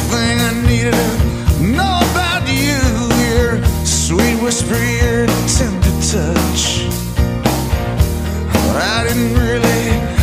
everything I needed to know about you. Your sweet whisper, your tender touch. But I didn't really